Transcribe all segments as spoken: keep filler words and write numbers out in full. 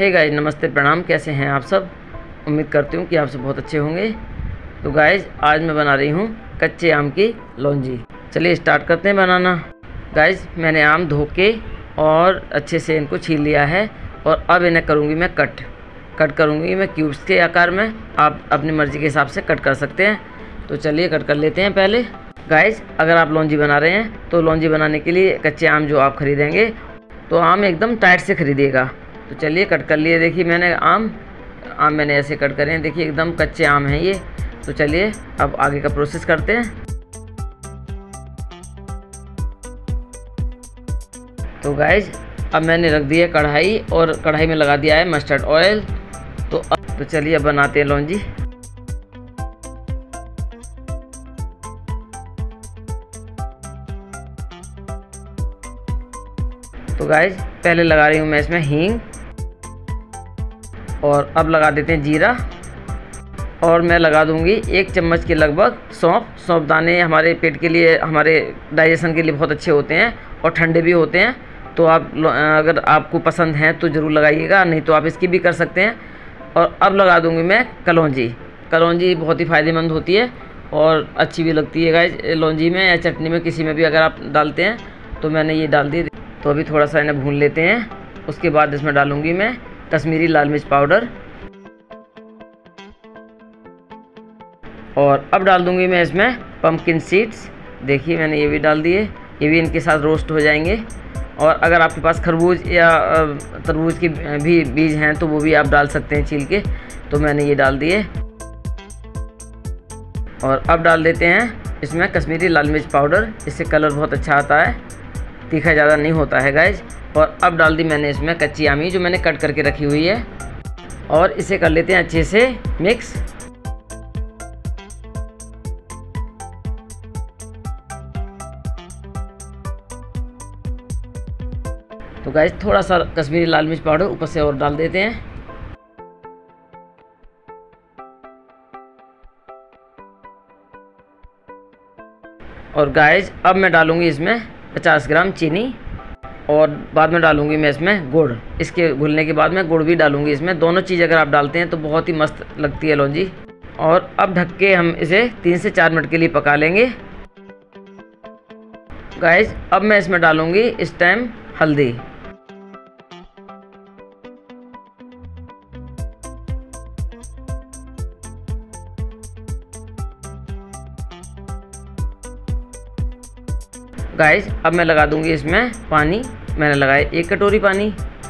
Hey guys, नमस्ते, प्रणाम। कैसे हैं आप सब? उम्मीद करती हूँ कि आप सब बहुत अच्छे होंगे। तो गाइज, आज मैं बना रही हूँ कच्चे आम की लौंजी। चलिए स्टार्ट करते हैं बनाना। गाइज, मैंने आम धो के और अच्छे से इनको छील लिया है और अब इन्हें करूँगी मैं कट कट करूँगी मैं क्यूब्स के आकार में। आप अपनी मर्ज़ी के हिसाब से कट कर सकते हैं। तो चलिए कट कर लेते हैं पहले। गाइज, अगर आप लौंजी बना रहे हैं तो लौंजी बनाने के लिए कच्चे आम जो आप ख़रीदेंगे तो आम एकदम टाइट से ख़रीदिएगा। तो चलिए कट कर लिए। देखिए मैंने आम आम मैंने ऐसे कट करे हैं। देखिए एकदम कच्चे आम हैं ये। तो चलिए अब आगे का प्रोसेस करते हैं। तो गाइज, अब मैंने रख दिया कढ़ाई और कढ़ाई में लगा दिया है मस्टर्ड ऑयल। तो अब तो चलिए अब बनाते हैं लौंजी। तो गाइज, पहले लगा रही हूँ मैं इसमें हींग और अब लगा देते हैं जीरा और मैं लगा दूंगी एक चम्मच के लगभग सौंफ। सौंफ दाने हमारे पेट के लिए, हमारे डाइजेशन के लिए बहुत अच्छे होते हैं और ठंडे भी होते हैं। तो आप अगर आपको पसंद हैं तो ज़रूर लगाइएगा, नहीं तो आप इसकी भी कर सकते हैं। और अब लगा दूंगी मैं कलौंजी। कलौंजी बहुत ही फ़ायदेमंद होती है और अच्छी भी लगती है गाइस। लौंजी में या चटनी में किसी में भी अगर आप डालते हैं तो मैंने ये डाल दी। तो अभी थोड़ा सा इन्हें भून लेते हैं। उसके बाद इसमें डालूंगी मैं कश्मीरी लाल मिर्च पाउडर और अब डाल दूंगी मैं इसमें पम्पकिन सीड्स। देखिए मैंने ये भी डाल दिए, ये भी इनके साथ रोस्ट हो जाएंगे। और अगर आपके पास खरबूज या तरबूज के भी बीज हैं तो वो भी आप डाल सकते हैं छील के। तो मैंने ये डाल दिए और अब डाल देते हैं इसमें कश्मीरी लाल मिर्च पाउडर। इससे कलर बहुत अच्छा आता है, तीखा ज़्यादा नहीं होता है गाइज। और अब डाल दी मैंने इसमें कच्ची आमी जो मैंने कट करके रखी हुई है और इसे कर लेते हैं अच्छे से मिक्स। तो गाइज, थोड़ा सा कश्मीरी लाल मिर्च पाउडर ऊपर से और डाल देते हैं। और गाइज, अब मैं डालूंगी इसमें पचास ग्राम चीनी और बाद में डालूंगी मैं इसमें गुड़। इसके घुलने के बाद मैं गुड़ भी डालूंगी इसमें। दोनों चीज़ अगर आप डालते हैं तो बहुत ही मस्त लगती है लौंजी। और अब ढक के हम इसे तीन से चार मिनट के लिए पका लेंगे। गाइज, अब मैं इसमें डालूंगी इस टाइम हल्दी। गाइस, अब मैं लगा दूंगी इसमें पानी। मैंने लगाया एक कटोरी पानी।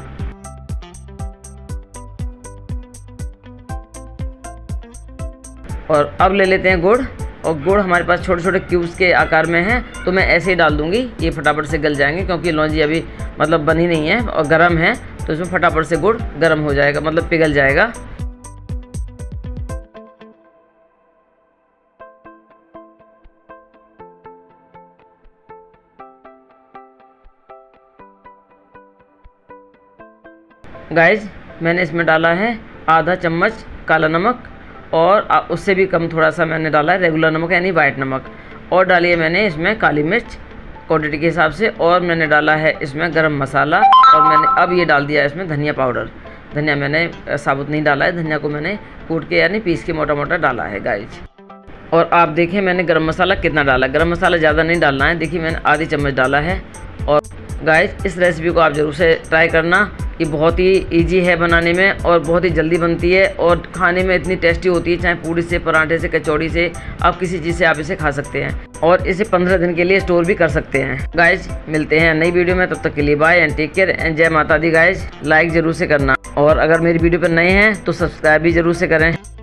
और अब ले लेते हैं गुड़। और गुड़ हमारे पास छोटे छोटे क्यूब्स के आकार में है तो मैं ऐसे ही डाल दूंगी। ये फटाफट से गल जाएंगे क्योंकि लौंजी अभी मतलब बनी नहीं है और गर्म है। तो इसमें फटाफट से गुड़ गर्म हो जाएगा, मतलब पिघल जाएगा। गाइज, मैंने इसमें डाला है आधा चम्मच काला नमक और उससे भी कम थोड़ा सा मैंने डाला है रेगुलर नमक यानी वाइट नमक। और डाली है मैंने इसमें काली मिर्च क्वांटिटी के हिसाब से। और मैंने डाला है इसमें गरम मसाला और मैंने अब ये डाल दिया है इसमें धनिया पाउडर। धनिया मैंने साबुत नहीं डाला है, धनिया को मैंने कूट के यानी पीस के मोटा मोटा डाला है गाइज। और आप देखें मैंने गरम मसाला कितना डाला। गरम मसाला ज़्यादा नहीं डालना है। देखिए मैंने आधी चम्मच डाला है। और गाइज, इस रेसिपी को आप ज़रूर से ट्राई करना। ये बहुत ही इजी है बनाने में और बहुत ही जल्दी बनती है और खाने में इतनी टेस्टी होती है। चाहे पूड़ी से, पराठे से, कचौड़ी से, आप किसी चीज़ से आप इसे खा सकते हैं और इसे पंद्रह दिन के लिए स्टोर भी कर सकते हैं। गाइज, मिलते हैं नई वीडियो में, तब तक के लिए bye and take care and जय माता दी। गाइज, लाइक ज़रूर से करना और अगर मेरी वीडियो पर नए हैं तो सब्सक्राइब भी ज़रूर से करें।